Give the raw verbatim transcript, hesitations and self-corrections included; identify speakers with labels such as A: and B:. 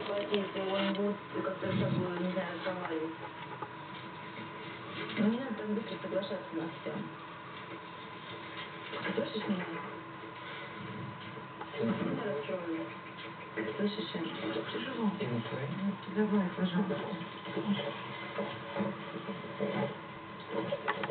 A: платить, и он будет как-то с тобой, не знаю, разговаривать. Но не надо так быстро соглашаться на все. Ты слышишь меня? Ты меня расстроила. Слышишь, Ань? Тяжело. Ну, давай, пожалуйста.